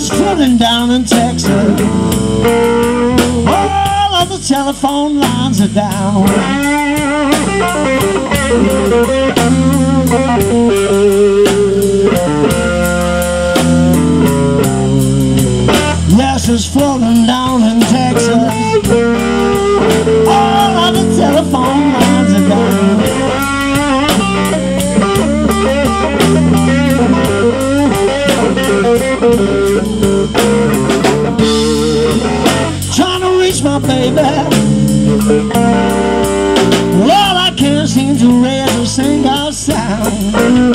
flooding down in Texas. All of the telephone lines are down. Yes, it's flooding down in Texas. All of the telephone lines are down. Trying to reach my baby, Lord, I can't seem to raise a single sound.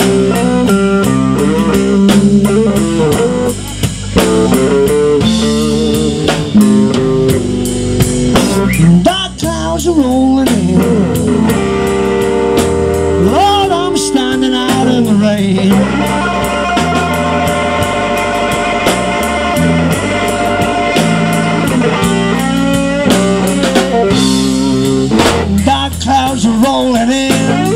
Dark clouds are rolling in, Lord, I'm standing out in the rain. Clouds are rolling in,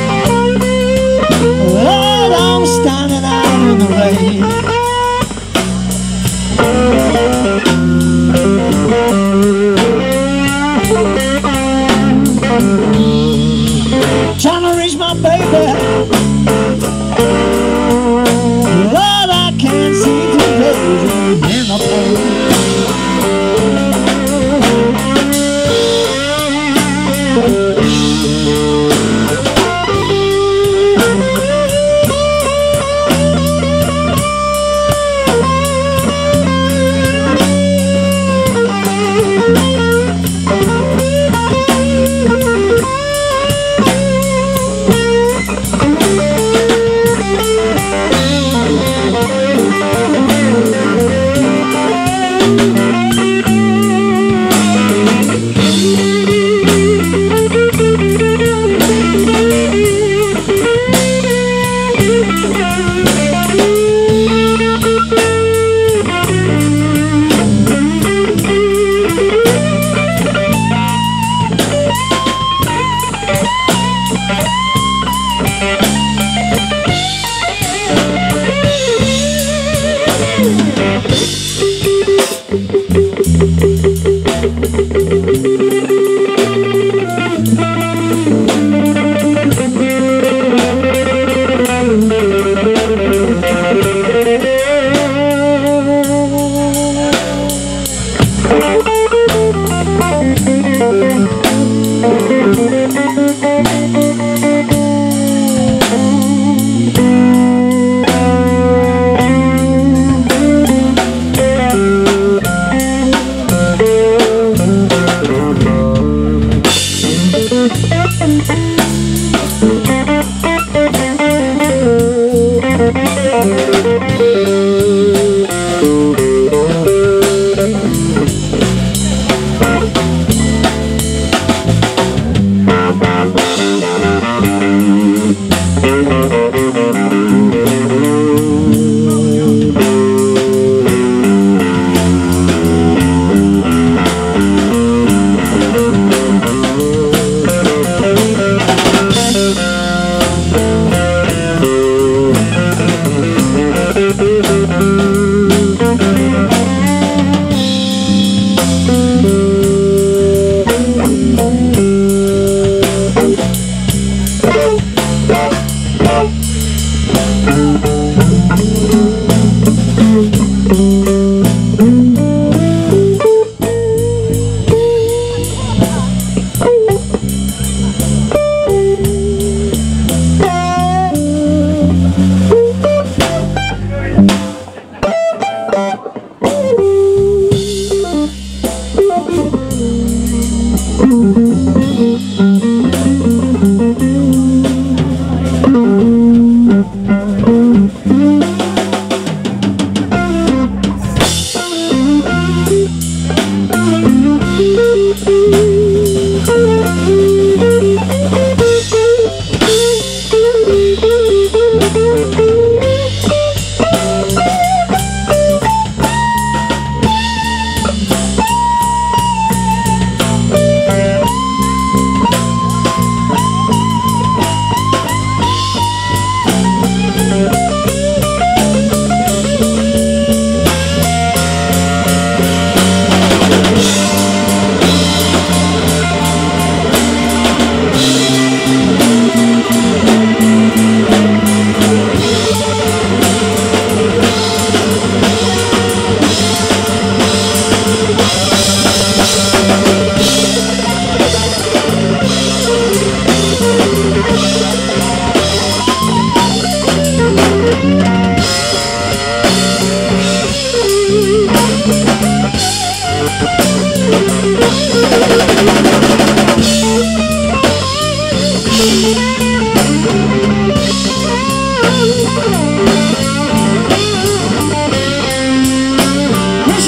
Lord, I'm standing out in the rain. Trying to reach my baby, Lord, I can't seem to raise him in the pain.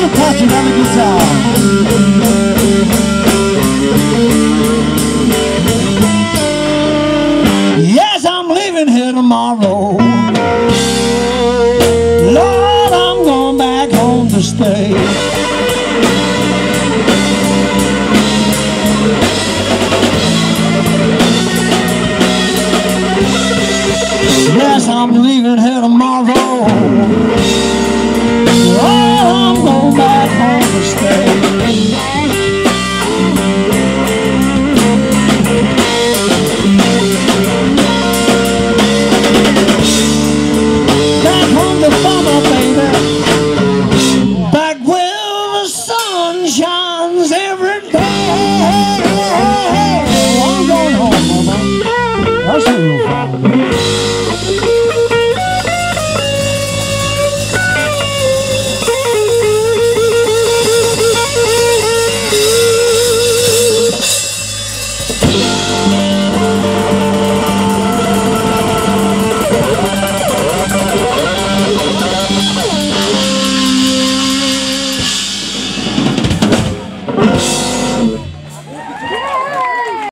Mr. Patrick on the guitar. Yes, I'm leaving here tomorrow. Lord, I'm going back home to stay. Yes, I'm leaving here tomorrow. Oh, I'm going back home to stay.